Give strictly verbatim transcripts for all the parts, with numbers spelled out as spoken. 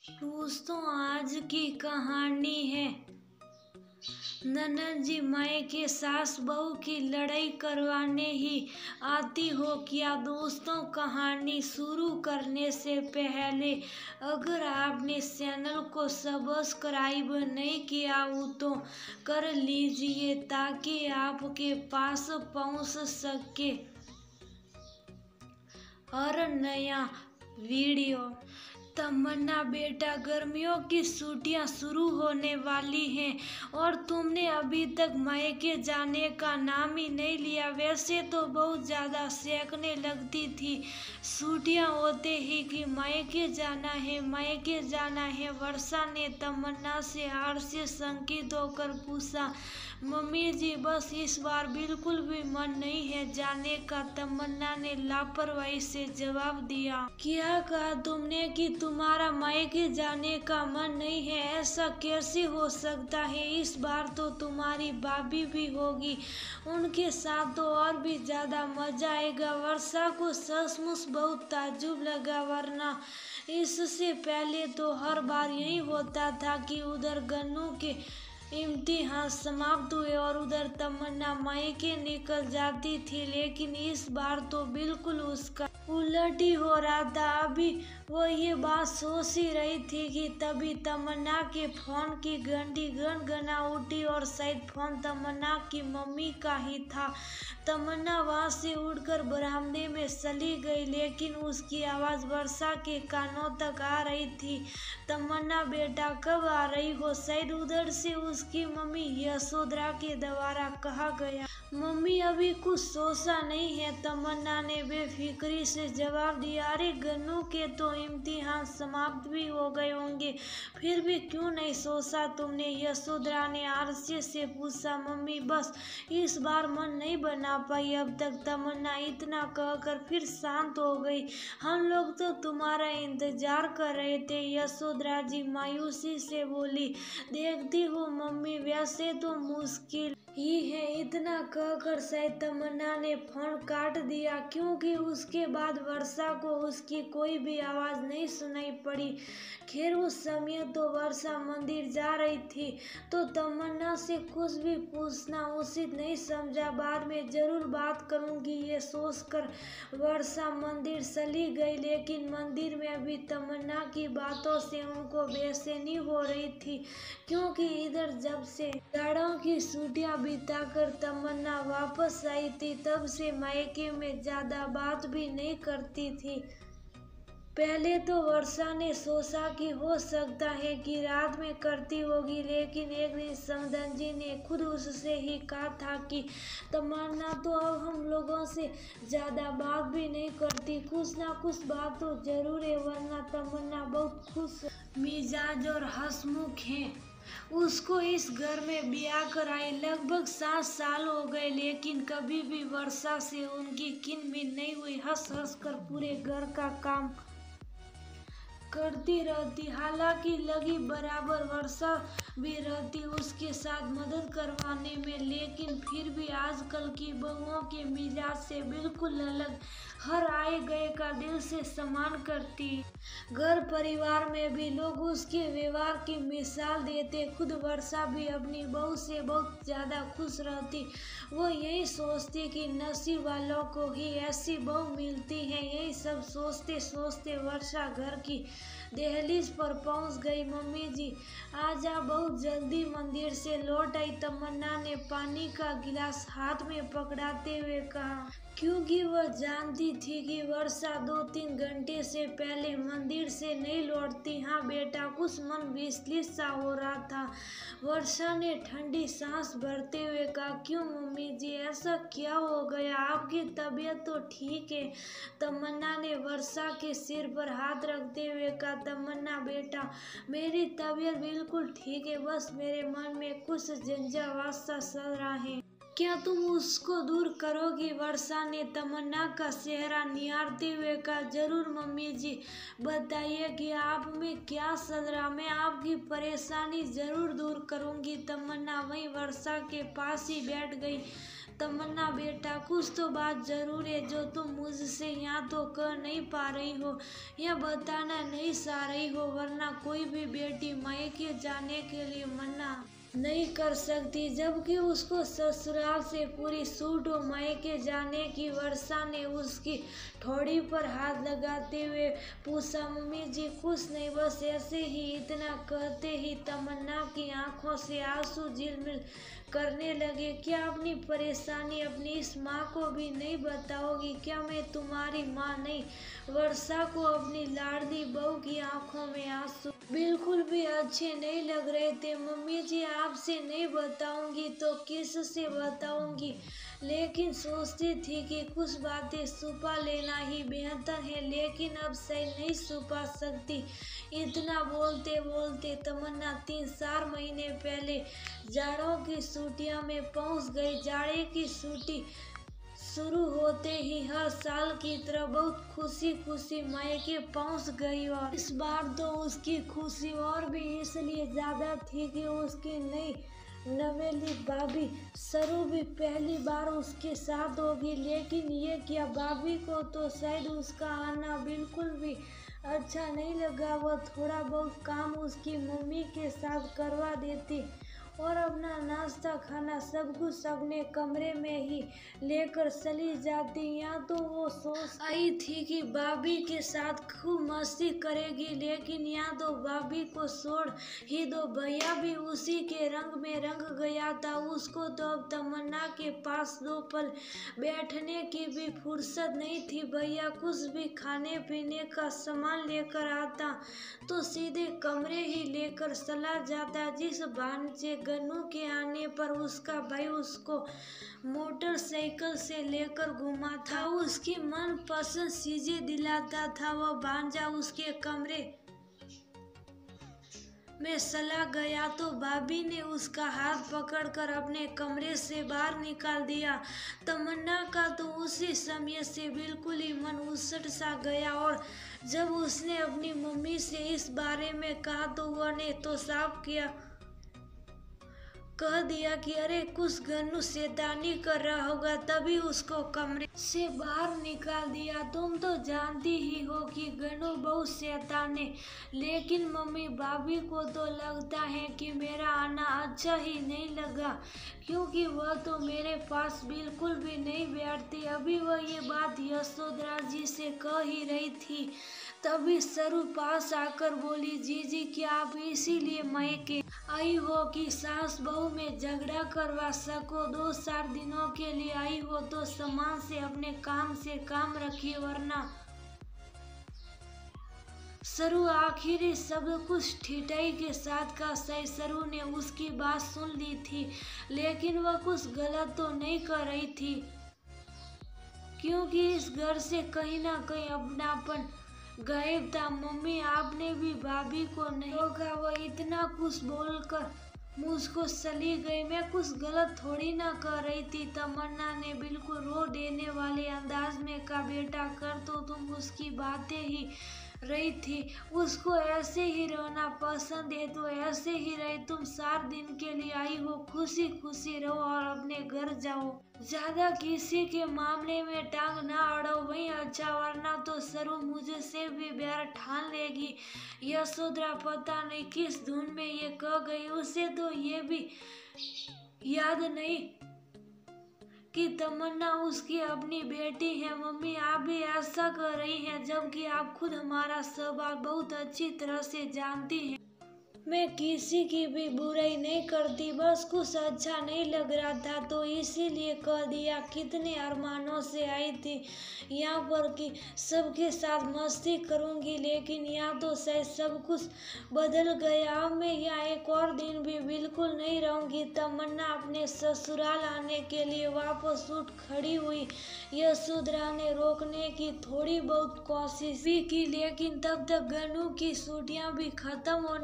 दोस्तों, आज की कहानी है ननद जी मायके सास बहू की लड़ाई करवाने ही आती हो क्या। दोस्तों, कहानी शुरू करने से पहले अगर आपने चैनल को सब्सक्राइब नहीं किया हो तो कर लीजिए ताकि आपके पास पहुंच सके हर नया वीडियो। तमन्ना बेटा, गर्मियों की छुट्टियां शुरू होने वाली हैं और तुमने अभी तक मायके जाने का नाम ही नहीं लिया। वैसे तो बहुत ज़्यादा सेकने लगती थी छुट्टियां होते ही कि मायके जाना है मायके जाना है। वर्षा ने तमन्ना से हार से शंकित होकर पूछा, मम्मी जी बस इस बार बिल्कुल भी मन नहीं है जाने का। तमन्ना ने लापरवाही से जवाब दिया, क्या कहा तुमने कि तुम्हारा मायके जाने का मन नहीं है? ऐसा कैसे हो सकता है? इस बार तो तुम्हारी भाभी भी होगी, उनके साथ तो और भी ज्यादा मजा आएगा। वर्षा को सचमुच बहुत ताज्जुब लगा, वरना इससे पहले तो हर बार यही होता था कि उधर गन्नू के इम्तिहान समाप्त हुए और उधर तमन्ना मायके निकल जाती थी, लेकिन इस बार तो बिल्कुल उसका उलट ही हो रहा था। अभी वो ये बात सोच ही रही थी कि तभी तमन्ना के फोन की घंटी गनगना उठी और शायद फोन तमन्ना की मम्मी का ही था। तमन्ना वहां से उठकर बरामदे में चली गई, लेकिन उसकी आवाज वर्षा के कानों तक आ रही थी। तमन्ना बेटा, कब आ रही हो? शायद उधर से उसकी मम्मी यशोधरा के द्वारा कहा गया। मम्मी अभी कुछ सोचा नहीं है, तमन्ना ने बेफिक्री से जवाब दिया। अरे गन्नू के तो इम्तिहान समाप्त भी हो गए होंगे, फिर भी क्यों नहीं सोचा तुमने? यशोधरा ने आरसे से पूछा। मम्मी बस इस बार मन नहीं बना पाई अब तक। तमन्ना इतना कहकर फिर शांत हो गई। हम लोग तो तुम्हारा इंतजार कर रहे थे, यशोधरा जी मायूसी से बोली। देखती हो मम्मी, वैसे तो मुश्किल ही है। इतना कहकर शायद तमन्ना ने फोन काट दिया, क्योंकि उसके बाद वर्षा को उसकी कोई भी आवाज नहीं सुनाई पड़ी। खैर उस समय तो वर्षा मंदिर जा रही थी, तो तमन्ना से कुछ भी पूछना उचित नहीं समझा। बाद में जरूर बात करूंगी ये सोचकर वर्षा मंदिर चली गई, लेकिन मंदिर में अभी तमन्ना की बातों से उनको बेचैनी हो रही थी, क्योंकि इधर जब से जाड़ों की छुट्टियां बिताकर तमन्ना वापस आई थी तब से मायके में ज्यादा बात भी नहीं करती थी। पहले तो वर्षा ने सोचा कि हो सकता है कि रात में करती होगी, लेकिन एक दिन समधन जी ने खुद उससे ही कहा था कि तमन्ना तो अब हम लोगों से ज्यादा बात भी नहीं करती, कुछ ना कुछ बात तो जरूर है, वरना तमन्ना बहुत खुश मिजाज और हंसमुख है। उसको इस घर में ब्याह कराए लगभग सात साल हो गए, लेकिन कभी भी वर्षा से उनकी किनमिन नहीं हुई। हंस हंस कर पूरे घर का काम करती रहती, हालांकि लगी बराबर वर्षा भी रहती उसके साथ मदद करवाने में, लेकिन फिर भी आजकल की बहुओं के मिजाज से बिल्कुल अलग, हर आए गए का दिल से सम्मान करती। घर परिवार में भी लोग उसके व्यवहार की मिसाल देते। खुद वर्षा भी अपनी बहू से बहुत ज्यादा खुश रहती। वो यही सोचती कि नसीब वालों को ही ऐसी बहू मिलती है। यही सब सोचते सोचते वर्षा घर की दहलीज पर पहुंच गई। मम्मी जी आज आप बहुत जल्दी मंदिर से लौट आई, तमन्ना ने पानी का गिलास हाथ में पकड़ाते हुए कहा, क्योंकि वह जानती थी कि वर्षा दो तीन घंटे से पहले मंदिर से नहीं लौटती। हाँ बेटा, कुछ मन विचलित सा हो रहा था, वर्षा ने ठंडी सांस भरते हुए कहा। क्यों मम्मी जी, ऐसा क्या हो गया? आपकी तबीयत तो ठीक है, तमन्ना ने वर्षा के सिर पर हाथ रखते हुए कहा। तमन्ना बेटा, मेरी तबीयत बिल्कुल ठीक है, बस मेरे मन में कुछ झंझावात सा चल रहा है। क्या तुम उसको दूर करोगी? वर्षा ने तमन्ना का चेहरा निहारते हुए कहा। जरूर मम्मी जी, बताइए कि आप में क्या सद रहा, मैं आपकी परेशानी जरूर दूर करूंगी। तमन्ना वहीं वर्षा के पास ही बैठ गई। तमन्ना बेटा, कुछ तो बात जरूर है जो तुम मुझसे यहाँ तो कह नहीं पा रही हो या बताना नहीं चाह रही हो, वरना कोई भी बेटी मायके जाने के लिए मना नहीं कर सकती, जबकि उसको ससुराल से पूरी छूट हो मायके जाने की। वर्षा ने उसकी ठोड़ी पर हाथ लगाते हुए पूछा। मम्मी जी कुछ नहीं, बस ऐसे ही। इतना कहते ही तमन्ना की आंखों से आंसू झिलमिल करने लगे। क्या अपनी परेशानी अपनी इस माँ को भी नहीं बताओगी? क्या मैं तुम्हारी माँ नहीं? वर्षा को अपनी लाडली बहू की आंखों में आंसू बिल्कुल भी अच्छे नहीं लग रहे थे। मम्मी जी आपसे नहीं बताऊंगी तो किस से बताऊंगी, लेकिन सोचती थी कि कुछ बातें छुपा लेना ही बेहतर है, लेकिन अब सही नहीं छुपा सकती। इतना बोलते बोलते तमन्ना तीन चार महीने पहले जाड़ों की छुट्टियों में पहुंच गई। जाड़े की छुट्टी शुरू होते ही हर साल की तरह बहुत खुशी खुशी मायके पहुंच गई, और इस बार तो उसकी खुशी और भी इसलिए ज्यादा थी कि उसकी नई नवेली भाभी सरू भी पहली बार उसके साथ होगी। लेकिन ये क्या, भाभी को तो शायद उसका आना बिल्कुल भी अच्छा नहीं लगा। वह थोड़ा बहुत काम उसकी मम्मी के साथ करवा देती और अपना नाश्ता खाना सब कुछ अपने कमरे में ही लेकर चली जाती। यहाँ तो वो सोच आई थी कि भाभी के साथ खूब मस्ती करेगी, लेकिन यहाँ तो भाभी को छोड़ ही दो, भैया भी उसी के रंग में रंग गया था। उसको तो अब तमन्ना के पास दो पल बैठने की भी फुर्सत नहीं थी। भैया कुछ भी खाने पीने का सामान लेकर आता तो सीधे कमरे ही लेकर चला जाता। जिस भांजे गन्नू के आने पर उसका भाई उसको मोटरसाइकिल से लेकर घुमा था, उसकी मन पसंद चीजें दिलाता था, वह भांजा उसके कमरे में चला गया तो भाभी ने उसका हाथ पकड़कर अपने कमरे से बाहर निकाल दिया। तमन्ना का तो उसी समय से बिल्कुल ही मन उसट सा गया, और जब उसने अपनी मम्मी से इस बारे में कहा तो वह ने तो साफ किया कह दिया कि अरे कुछ गन्नू शैतानी कर रहा होगा, तभी उसको कमरे से बाहर निकाल दिया। तुम तो जानती ही हो कि गन्नू बहुत शैतान है, लेकिन मम्मी भाभी को तो लगता है कि मेरा आना अच्छा ही नहीं लगा, क्योंकि वह तो मेरे पास बिल्कुल भी नहीं बैठती। अभी वह ये बात यशोधरा जी से कह ही रही थी, तभी सरू पास आकर बोली, जीजी क्या आप इसीलिए मायके आई हो कि सास बहू में झगड़ा करवा सको? दो चार दिनों के लिए आई हो तो सम्मान से अपने काम से काम रखिए, वरना सरू आखिरी सब कुछ ठिठाई के साथ का सही। सरू ने उसकी बात सुन ली थी, लेकिन वह कुछ गलत तो नहीं कर रही थी, क्योंकि इस घर से कहीं ना कहीं अपनापन गायब था। मम्मी आपने भी भाभी को नहीं रोका, वह इतना कुछ बोलकर मुझको चली गई, मैं कुछ गलत थोड़ी ना कर रही थी। तमन्ना ने बिल्कुल रो देने वाले अंदाज में कहा, बेटा कर तो तुम उसकी बातें ही रही थी, उसको ऐसे ही रोना पसंद है तो ऐसे ही रहे। तुम चार दिन के लिए आई हो, खुशी खुशी रहो और अपने घर जाओ, ज्यादा किसी के मामले में टांग ना अड़ो वही अच्छा, वरना तो सरू मुझे से भी प्यार ठान लेगी। यशोधरा पता नहीं किस धुन में ये कह गई, उसे तो ये भी याद नहीं कि तमन्ना उसकी अपनी बेटी है। मम्मी आप भी ऐसा कर रही हैं, जबकि आप खुद हमारा स्वभाव बहुत अच्छी तरह से जानती हैं। मैं किसी की भी बुराई नहीं करती, बस कुछ अच्छा नहीं लग रहा था तो इसीलिए कह दिया। कितने अरमानों से आई थी यहाँ पर कि सबके साथ मस्ती करूँगी, लेकिन यहाँ तो शायद सब कुछ बदल गया। अब मैं यहाँ एक और दिन भी बिल्कुल नहीं रहूँगी। तमन्ना अपने ससुराल आने के लिए वापस उठ खड़ी हुई। यशोधरा ने रोकने की थोड़ी बहुत कोशिश भी की, लेकिन तब तक गन्नू की छुट्टियाँ भी खत्म होने को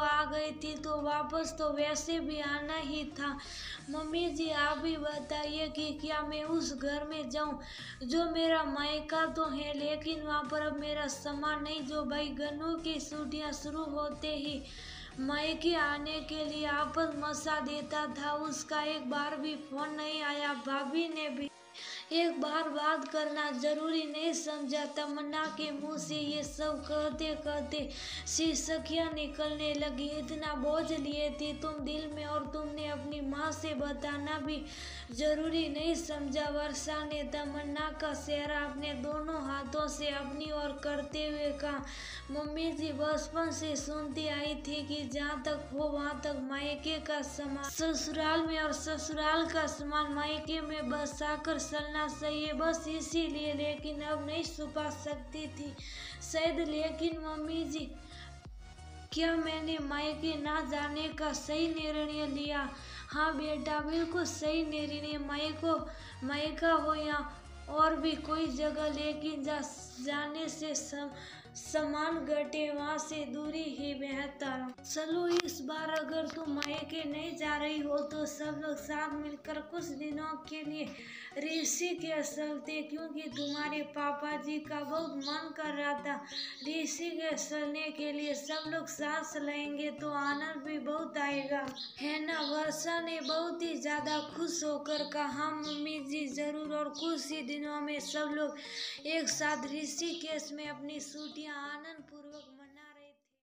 आ गई थी तो वापस तो वैसे भी आना ही था। मम्मी जी आप ही बताइए कि क्या मैं उस घर में जाऊं जो मेरा मायका तो है, लेकिन वहाँ पर अब मेरा सामान नहीं। जो भाई गन्नू की छुट्टियाँ शुरू होते ही मायके आने के लिए आपस मचा देता था, उसका एक बार भी फोन नहीं आया। भाभी ने भी एक बार बात करना जरूरी नहीं समझा। तमन्ना के मुंह से ये सब कहते कहते शीशकियाँ निकलने लगी। इतना बोझ लिए थी तुम दिल में और तुमने अपनी माँ से बताना भी जरूरी नहीं समझा। वर्षा ने तमन्ना का चेहरा अपने दोनों हाथों से अपनी ओर करते हुए कहा, मम्मी जी बचपन से सुनती आई थी कि जहाँ तक हो वहाँ तक मायके का सामान ससुराल में और ससुराल का सामान मायके में बसाकर चलना सही है, बस इसीलिए। लेकिन अब नहीं छुपा सकती थी शायद। लेकिन मम्मी जी क्या मैंने मायके ना जाने का सही निर्णय लिया? हाँ बेटा बिल्कुल सही निर्णय। मायको मायका हो या और भी कोई जगह, लेकिन जा जाने से सम, सामान घटे वहाँ से दूरी ही बेहतर। चलो इस बार अगर तुम मायके नहीं जा रही हो तो सब लोग साथ मिलकर कुछ दिनों के लिए ऋषिकेश चलते, क्योंकि तुम्हारे पापा जी का बहुत मन कर रहा था ऋषिकेश चलने के लिए। सब लोग साथ चलेंगे तो आनंद भी बहुत आएगा, है ना? वर्षा ने बहुत ही ज्यादा खुश होकर कहा, हाँ मम्मी जी जरूर। और कुछ ही दिनों में सब लोग एक साथ ऋषिकेश में अपनी छुट्टियां आनंद पूर्वक मना